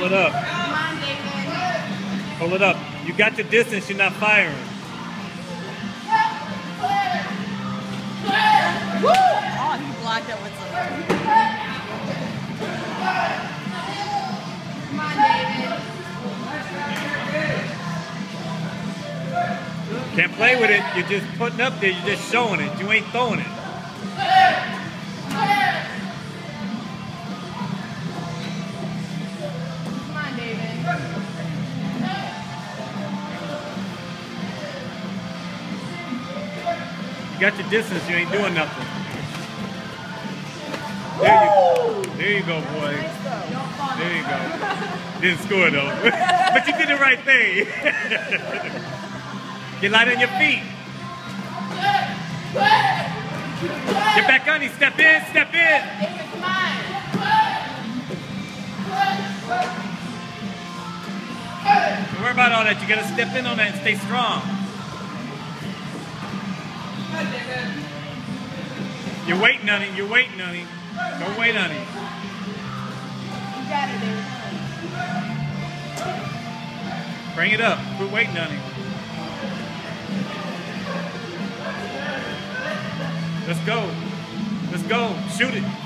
Pull it up. Come on, David. Pull it up. You got the distance, you're not firing. Oh, he blocked it with something. Come on, David. Can't play with it. You're just putting up there. You're just showing it. You ain't throwing it. Come on, David. You got your distance. You ain't doing nothing. There you go, boy. There you go. Didn't score though, but you did the right thing. Get light on your feet. Get back on. Step in. Step in. David, come on. Don't worry about all that. You gotta step in on that and stay strong. You're waiting on it. You're waiting on it. Don't wait on it. You got it, David. Bring it up. Quit waiting on it. Let's go. Let's go. Shoot it.